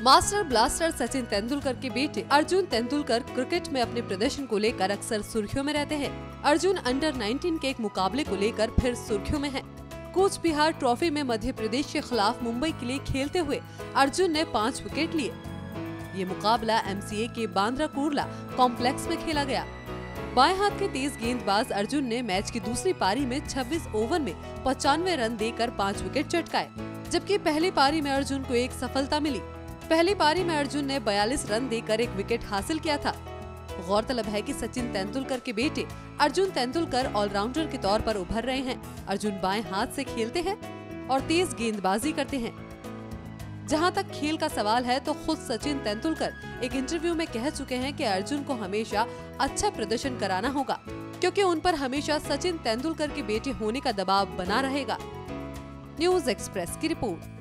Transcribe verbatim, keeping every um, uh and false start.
Master blaster Sachin Tendulkar के बेटे Arjun Tendulkar cricket में अपने प्रदर्शन को लेकर अक्सर सुर्खियों में रहते हैं। अर्जुन अंडर नाइनटीन के एक मुकाबले को लेकर फिर सुर्खियों में हैं। कूच बिहार ट्रॉफी में मध्य प्रदेश के खिलाफ मुंबई के लिए खेलते हुए अर्जुन ने पाँच विकेट लिए। ये मुकाबला एम सी ए के बांद्रा कुर्ला कॉम्प्लेक्स में खेला गया। बाएं हाथ के तेज गेंदबाज अर्जुन ने मैच की दूसरी पारी में छब्बीस ओवर में पचानवे रन देकर पाँच विकेट चटकाए, जबकि पहली पारी में अर्जुन को एक सफलता मिली। पहली पारी में अर्जुन ने बयालीस रन देकर एक विकेट हासिल किया था। गौरतलब है कि सचिन तेंदुलकर के बेटे अर्जुन तेंदुलकर ऑलराउंडर के तौर पर उभर रहे हैं। अर्जुन बाएं हाथ से खेलते हैं और तेज गेंदबाजी करते हैं। जहां तक खेल का सवाल है तो खुद सचिन तेंदुलकर एक इंटरव्यू में कह चुके हैं कि अर्जुन को हमेशा अच्छा प्रदर्शन कराना होगा, क्योंकि उन पर हमेशा सचिन तेंदुलकर के बेटे होने का दबाव बना रहेगा। न्यूज एक्सप्रेस की रिपोर्ट।